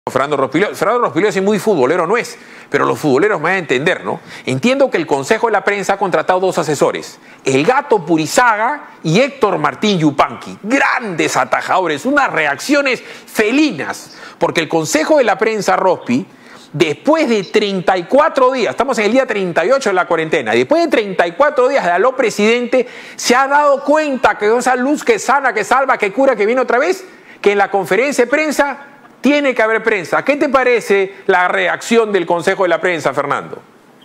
Fernando Rospigliosi es muy futbolero, no es, pero los futboleros me van a entender, ¿no? Entiendo que el Consejo de la Prensa ha contratado 2 asesores, el Gato Purizaga y Héctor Martín Yupanqui, grandes atajadores, unas reacciones felinas, porque el Consejo de la Prensa, Rospi, después de 34 días, estamos en el día 38 de la cuarentena, después de 34 días de aló presidente, se ha dado cuenta que esa luz que sana, que salva, que cura, que viene otra vez, que en la conferencia de prensa tiene que haber prensa. ¿Qué te parece la reacción del Consejo de la Prensa, Fernando?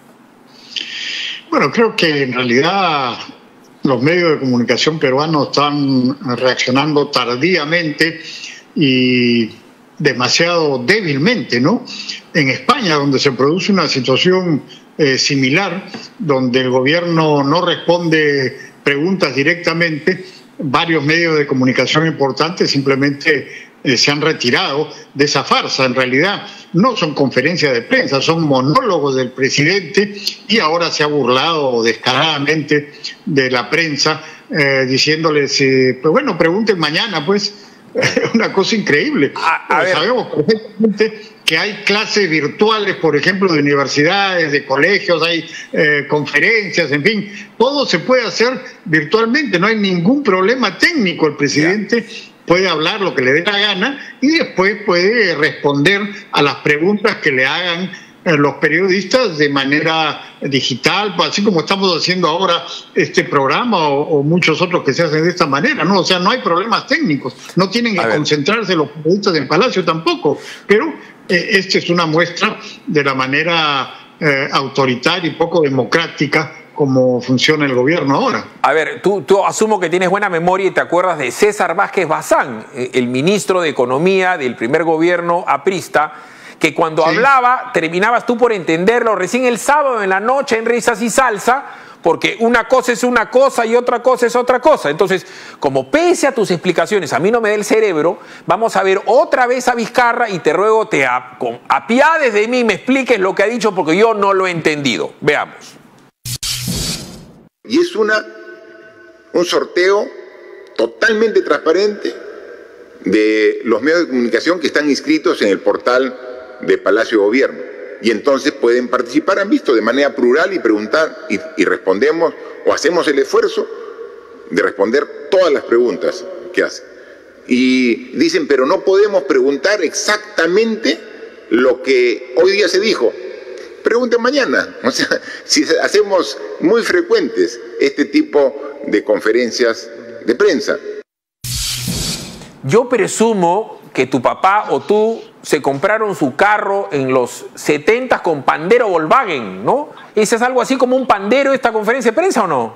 Bueno, creo que en realidad los medios de comunicación peruanos están reaccionando tardíamente y demasiado débilmente, ¿no? En España, donde se produce una situación similar, donde el gobierno no responde preguntas directamente, varios medios de comunicación importantes simplemente se han retirado de esa farsa. En realidad no son conferencias de prensa, son monólogos del presidente, y ahora se ha burlado descaradamente de la prensa diciéndoles, pues bueno, pregunten mañana, pues. Una cosa increíble. Sabemos perfectamente que hay clases virtuales, por ejemplo, de universidades, de colegios, hay conferencias, en fin, todo se puede hacer virtualmente, no hay ningún problema técnico. El presidente puede hablar lo que le dé la gana y después puede responder a las preguntas que le hagan los periodistas de manera digital, así como estamos haciendo ahora este programa o muchos otros que se hacen de esta manera, ¿no? O sea, no hay problemas técnicos, no tienen que concentrarse los periodistas en Palacio tampoco, pero esta es una muestra de la manera autoritaria y poco democrática como funciona el gobierno ahora. A ver, tú asumo que tienes buena memoria y te acuerdas de César Vázquez Bazán, el ministro de Economía del primer gobierno aprista, que cuando hablaba terminabas tú por entenderlo recién el sábado en la noche en Risas y Salsa, porque una cosa es una cosa y otra cosa es otra cosa. Entonces, como pese a tus explicaciones a mí no me da el cerebro, vamos a ver otra vez a Vizcarra y te ruego te apiades de mí y me expliques lo que ha dicho, porque yo no lo he entendido. Veamos. Y es un sorteo totalmente transparente de los medios de comunicación que están inscritos en el portal de Palacio de Gobierno, y entonces pueden participar, han visto, de manera plural y preguntar, y respondemos o hacemos el esfuerzo de responder todas las preguntas que hacen. Y dicen, pero no podemos preguntar exactamente lo que hoy día se dijo. Pregunten mañana. O sea, si hacemos muy frecuentes este tipo de conferencias de prensa. Yo presumo que tu papá o tú se compraron su carro en los 70 con Pandero Volkswagen, ¿no? ¿Ese es algo así como un Pandero esta conferencia de prensa o no?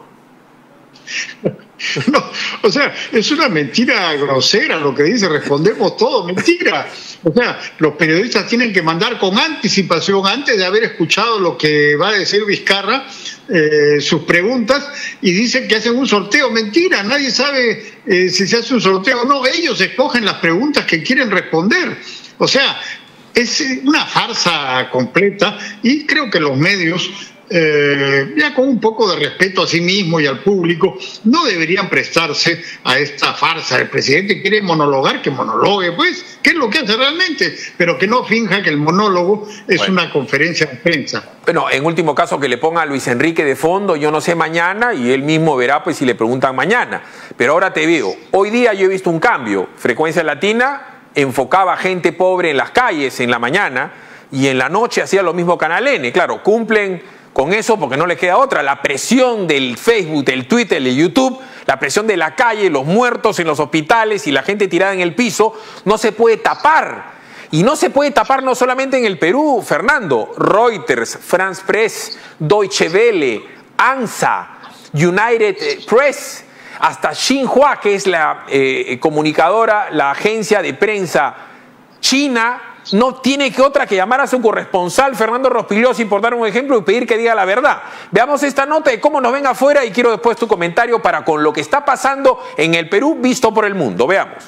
No, o sea, es una mentira grosera lo que dice, respondemos todo, mentira. O sea, los periodistas tienen que mandar con anticipación, antes de haber escuchado lo que va a decir Vizcarra, sus preguntas, y dicen que hacen un sorteo. Mentira, nadie sabe si se hace un sorteo o no, ellos escogen las preguntas que quieren responder. O sea, es una farsa completa, y creo que los medios, ya con un poco de respeto a sí mismo y al público, no deberían prestarse a esta farsa. El presidente quiere monologar, que monologue, pues, ¿qué es lo que hace realmente? Pero que no finja que el monólogo es una conferencia de prensa. Bueno, en último caso que le ponga a Luis Enrique de fondo, yo no sé mañana, y él mismo verá pues si le preguntan mañana. Pero ahora te digo, hoy día yo he visto un cambio. Frecuencia Latina enfocaba a gente pobre en las calles en la mañana, y en la noche hacía lo mismo Canal N. Claro, cumplen con eso porque no les queda otra. La presión del Facebook, del Twitter, del YouTube, la presión de la calle, los muertos en los hospitales y la gente tirada en el piso, no se puede tapar. Y no se puede tapar no solamente en el Perú, Fernando. Reuters, France Press, Deutsche Welle, ANSA, United Press, hasta Xinhua, que es la comunicadora, la agencia de prensa china, no tiene que otra que llamar a su corresponsal, Fernando Rospigliosi, por dar un ejemplo, y pedir que diga la verdad. Veamos esta nota de cómo nos ven afuera, y quiero después tu comentario para con lo que está pasando en el Perú visto por el mundo. Veamos.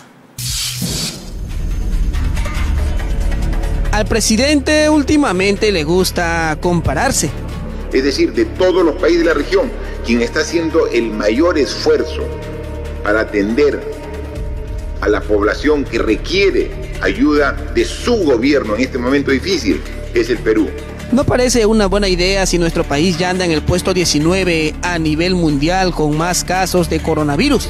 Al presidente últimamente le gusta compararse. Es decir, de todos los países de la región, quien está haciendo el mayor esfuerzo para atender a la población que requiere ayuda de su gobierno en este momento difícil, es el Perú. No parece una buena idea si nuestro país ya anda en el puesto 19 a nivel mundial con más casos de coronavirus.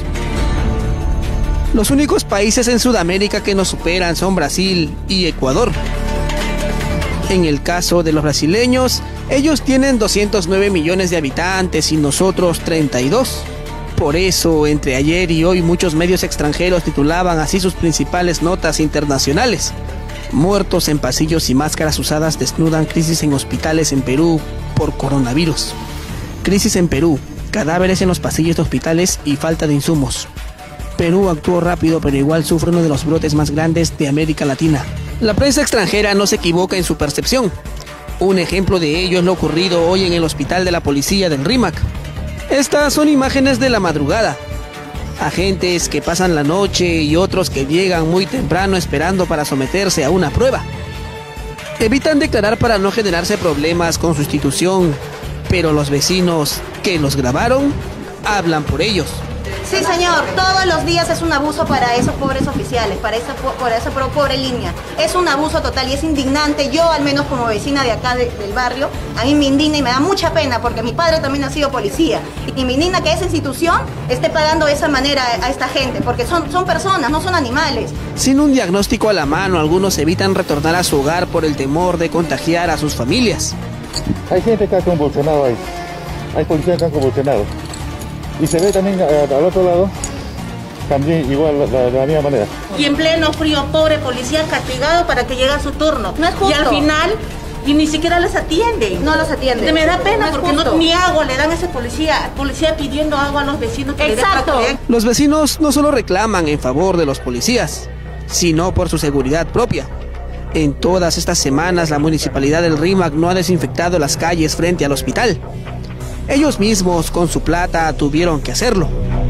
Los únicos países en Sudamérica que nos superan son Brasil y Ecuador. En el caso de los brasileños, ellos tienen 209 millones de habitantes y nosotros 32. Por eso, entre ayer y hoy, muchos medios extranjeros titulaban así sus principales notas internacionales. Muertos en pasillos y máscaras usadas desnudan crisis en hospitales en Perú por coronavirus. Crisis en Perú, cadáveres en los pasillos de hospitales y falta de insumos. Perú actuó rápido, pero igual sufre uno de los brotes más grandes de América Latina. La prensa extranjera no se equivoca en su percepción. Un ejemplo de ello es lo ocurrido hoy en el hospital de la policía del RIMAC. Estas son imágenes de la madrugada. Agentes que pasan la noche y otros que llegan muy temprano esperando para someterse a una prueba. Evitan declarar para no generarse problemas con su institución, pero los vecinos que los grabaron hablan por ellos. Sí, señor, todos los días es un abuso para esos pobres oficiales, para esa pobre línea. Es un abuso total y es indignante. Yo, al menos como vecina de acá del barrio, a mí me indigna y me da mucha pena porque mi padre también ha sido policía. Y me indigna que esa institución esté pagando de esa manera a esta gente, porque son personas, no son animales. Sin un diagnóstico a la mano, algunos evitan retornar a su hogar por el temor de contagiar a sus familias. Hay gente que ha convulsionado ahí, hay policías que han convulsionado. Y se ve también al otro lado, también igual de la misma manera. Y en pleno frío, pobre policía castigado para que llegue a su turno. No es justo. Y al final, y ni siquiera les atiende. No los atiende. Me da pena no porque ni agua le dan a ese policía pidiendo agua a los vecinos. Que exacto. Los vecinos no solo reclaman en favor de los policías, sino por su seguridad propia. En todas estas semanas, la municipalidad del RIMAC no ha desinfectado las calles frente al hospital. Ellos mismos, con su plata, tuvieron que hacerlo.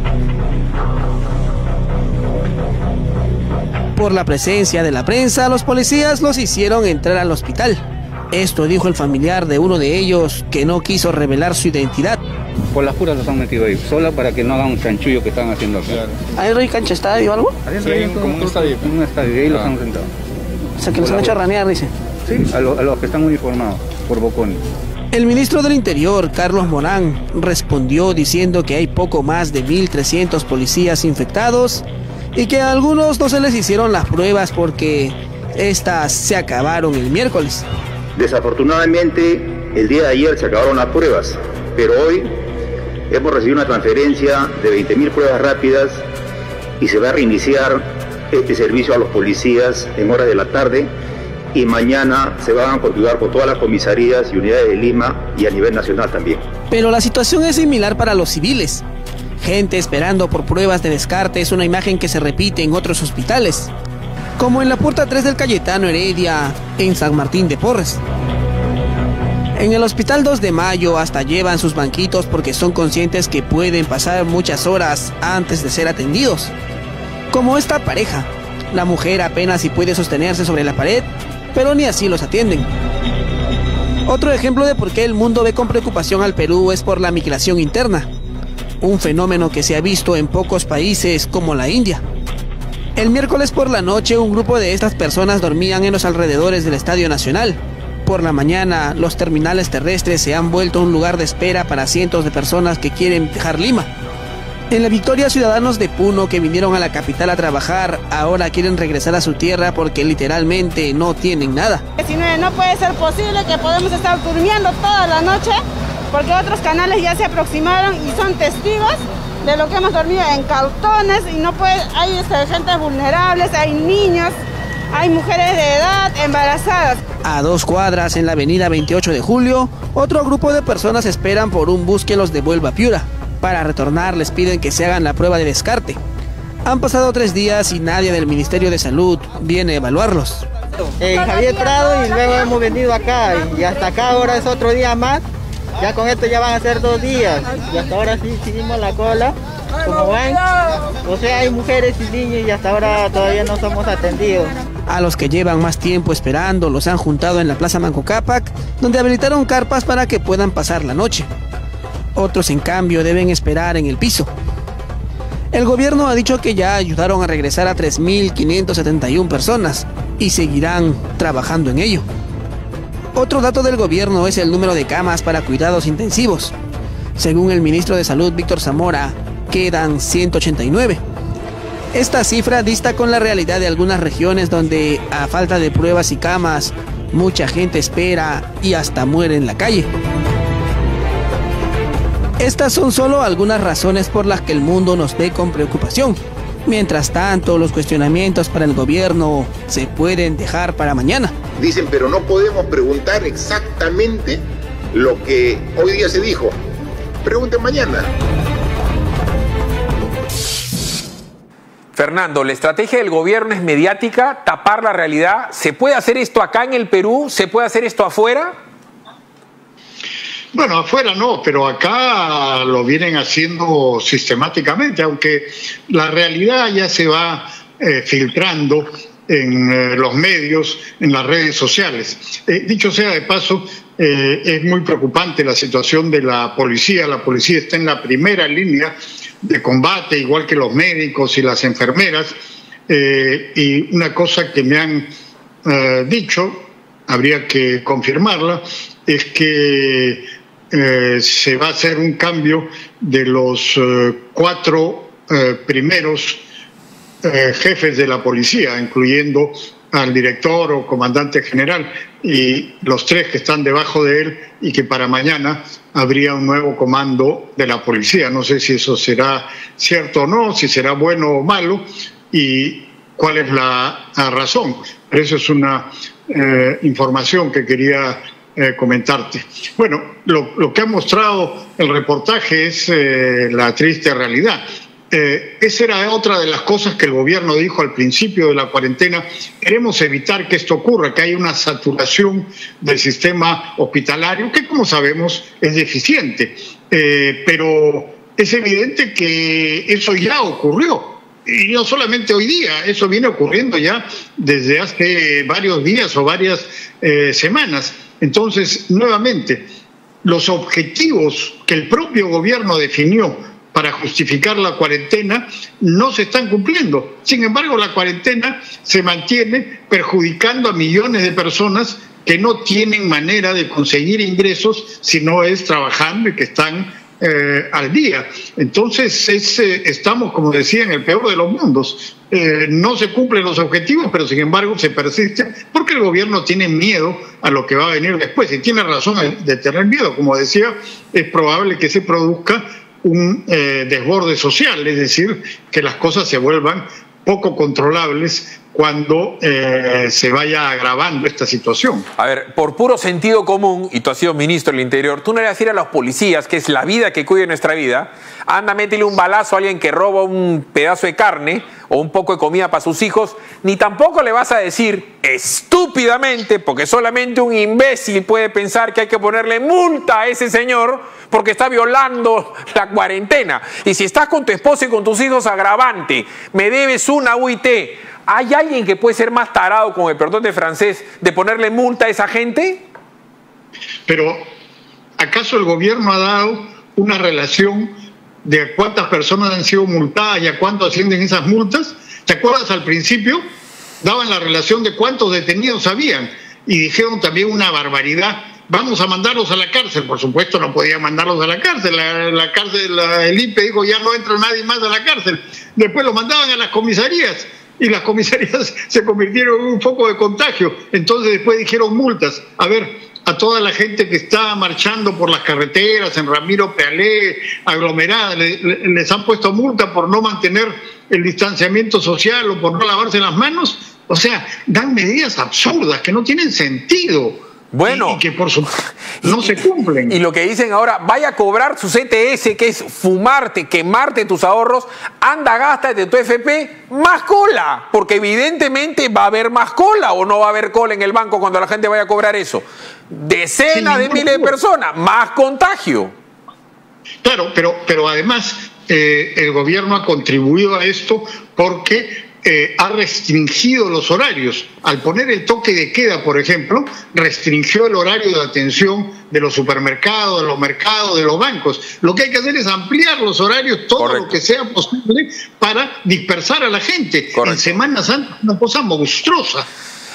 Por la presencia de la prensa, los policías los hicieron entrar al hospital. Esto dijo el familiar de uno de ellos, que no quiso revelar su identidad. Por las puras los han metido ahí, solo para que no hagan un chanchullo que están haciendo acá. ¿Hay rey cancha estadio o algo? Sí, como un estadio. Un estadio, y ahí los han sentado. O sea, que los han hecho ranear, dice. Sí, a los que están uniformados, por bocones. El ministro del Interior, Carlos Morán, respondió diciendo que hay poco más de 1.300 policías infectados y que a algunos no se les hicieron las pruebas porque estas se acabaron el miércoles. Desafortunadamente, el día de ayer se acabaron las pruebas, pero hoy hemos recibido una transferencia de 20.000 pruebas rápidas y se va a reiniciar este servicio a los policías en horas de la tarde. Y mañana se van a continuar con todas las comisarías y unidades de Lima y a nivel nacional también. Pero la situación es similar para los civiles. Gente esperando por pruebas de descarte es una imagen que se repite en otros hospitales, como en la puerta 3 del Cayetano Heredia, en San Martín de Porres. En el hospital 2 de Mayo hasta llevan sus banquitos porque son conscientes que pueden pasar muchas horas antes de ser atendidos. Como esta pareja, la mujer apenas si puede sostenerse sobre la pared, pero ni así los atienden. Otro ejemplo de por qué el mundo ve con preocupación al Perú es por la migración interna, un fenómeno que se ha visto en pocos países como la India. El miércoles por la noche, un grupo de estas personas dormían en los alrededores del Estadio Nacional. Por la mañana, los terminales terrestres se han vuelto un lugar de espera para cientos de personas que quieren dejar Lima. En La Victoria, ciudadanos de Puno que vinieron a la capital a trabajar, ahora quieren regresar a su tierra porque literalmente no tienen nada. No puede ser posible que podamos estar durmiendo toda la noche porque otros canales ya se aproximaron y son testigos de lo que hemos dormido en cartones y no puede, hay gente vulnerables, hay niños, hay mujeres de edad, embarazadas. A 2 cuadras en la avenida 28 de Julio, otro grupo de personas esperan por un bus que los devuelva a Piura. Para retornar les piden que se hagan la prueba de descarte. Han pasado 3 días y nadie del Ministerio de Salud viene a evaluarlos. En Javier Prado y luego hemos venido acá y hasta acá ahora es otro día más. Ya con esto ya van a ser 2 días y hasta ahora sí seguimos la cola. Como ven, o sea, hay mujeres y niños y hasta ahora todavía no somos atendidos. A los que llevan más tiempo esperando los han juntado en la Plaza Manco Cápac, donde habilitaron carpas para que puedan pasar la noche. Otros, en cambio, deben esperar en el piso. El gobierno ha dicho que ya ayudaron a regresar a 3.571 personas, y seguirán trabajando en ello. Otro dato del gobierno es el número de camas para cuidados intensivos. Según el ministro de Salud, Víctor Zamora, quedan 189. Esta cifra dista con la realidad de algunas regiones donde, a falta de pruebas y camas, mucha gente espera y hasta muere en la calle. Estas son solo algunas razones por las que el mundo nos ve con preocupación. Mientras tanto, los cuestionamientos para el gobierno se pueden dejar para mañana. Dicen, pero no podemos preguntar exactamente lo que hoy día se dijo. Pregunten mañana. Fernando, la estrategia del gobierno es mediática, tapar la realidad. ¿Se puede hacer esto acá en el Perú? ¿Se puede hacer esto afuera? Bueno, afuera no, pero acá lo vienen haciendo sistemáticamente, aunque la realidad ya se va filtrando en los medios, en las redes sociales. Dicho sea de paso, es muy preocupante la situación de la policía. La policía está en la primera línea de combate, igual que los médicos y las enfermeras. Y una cosa que me han dicho, habría que confirmarla, es que se va a hacer un cambio de los 4 primeros jefes de la policía, incluyendo al director o comandante general y los 3 que están debajo de él, y que para mañana habría un nuevo comando de la policía. No sé si eso será cierto o no, si será bueno o malo y cuál es la razón. Pero eso es una información que quería comentarte. Bueno, lo que ha mostrado el reportaje es la triste realidad. Esa era otra de las cosas que el gobierno dijo al principio de la cuarentena. Queremos evitar que esto ocurra, que haya una saturación del sistema hospitalario, que como sabemos es deficiente. Pero es evidente que eso ya ocurrió. Y no solamente hoy día, eso viene ocurriendo ya desde hace varios días o varias semanas. Entonces, nuevamente, los objetivos que el propio gobierno definió para justificar la cuarentena no se están cumpliendo. Sin embargo, la cuarentena se mantiene perjudicando a millones de personas que no tienen manera de conseguir ingresos si no es trabajando y que están al día. Entonces estamos, como decía, en el peor de los mundos. No se cumplen los objetivos, pero sin embargo se persiste porque el gobierno tiene miedo a lo que va a venir después. Y tiene razón de tener miedo. Como decía, es probable que se produzca un desborde social, es decir, que las cosas se vuelvan poco controlables cuando se vaya agravando esta situación. A ver, por puro sentido común, y tú has sido ministro del Interior, tú no le vas a decir a los policías, que es la vida que cuida nuestra vida, anda, métele un balazo a alguien que roba un pedazo de carne o un poco de comida para sus hijos, ni tampoco le vas a decir estúpidamente, porque solamente un imbécil puede pensar que hay que ponerle multa a ese señor porque está violando la cuarentena. Y si estás con tu esposa y con tus hijos, agravante, me debes una UIT. ¿Hay alguien que puede ser más tarado, con el perdón de francés, de ponerle multa a esa gente? Pero, ¿acaso el gobierno ha dado una relación de cuántas personas han sido multadas y a cuánto ascienden esas multas? ¿Te acuerdas al principio? Daban la relación de cuántos detenidos habían y dijeron también una barbaridad. Vamos a mandarlos a la cárcel. Por supuesto no podían mandarlos a la cárcel. El INPE dijo ya no entra nadie más a la cárcel. Después lo mandaban a las comisarías y las comisarías se convirtieron en un foco de contagio. Entonces después dijeron multas. A ver, a toda la gente que está marchando por las carreteras, en Ramiro Pealé, aglomerada, les han puesto multa por no mantener el distanciamiento social o por no lavarse las manos. O sea, dan medidas absurdas que no tienen sentido. Bueno, y que por supuesto no se cumplen. Y lo que dicen ahora, vaya a cobrar su CTS, que es fumarte, quemarte tus ahorros, anda, gástate tu FP, más cola, porque evidentemente va a haber más cola, o no va a haber cola en el banco cuando la gente vaya a cobrar eso. Decenas de miles de personas, más contagio. Claro, pero además el gobierno ha contribuido a esto porque ha restringido los horarios. Al poner el toque de queda, por ejemplo, restringió el horario de atención de los supermercados, de los mercados, de los bancos. Lo que hay que hacer es ampliar los horarios todo Correcto. Lo que sea posible para dispersar a la gente. Correcto. En Semana Santa es una cosa monstruosa.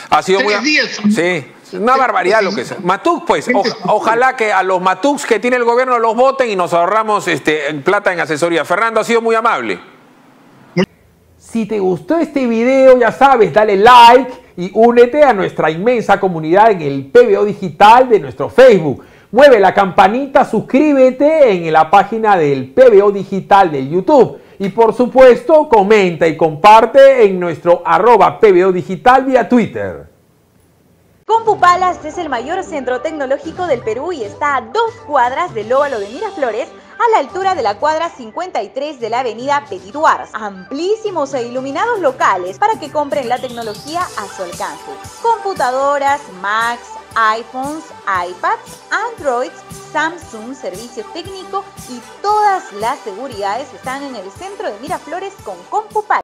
Ha sido 3 días. Sí, una barbaridad lo que es. Matux, pues, ojalá que a los Matux que tiene el gobierno los voten y nos ahorramos plata en asesoría. Fernando, ha sido muy amable. Si te gustó este video, ya sabes, dale like y únete a nuestra inmensa comunidad en el PBO Digital de nuestro Facebook. Mueve la campanita, suscríbete en la página del PBO Digital de YouTube. Y por supuesto, comenta y comparte en nuestro @PBO Digital vía Twitter. CompuPalace es el mayor centro tecnológico del Perú y está a 2 cuadras del óvalo de Miraflores, a la altura de la cuadra 53 de la avenida Petit Duars. Amplísimos e iluminados locales para que compren la tecnología a su alcance. Computadoras, Macs, iPhones, iPads, Android, Samsung, servicio técnico y todas las seguridades están en el centro de Miraflores con CompuPalace.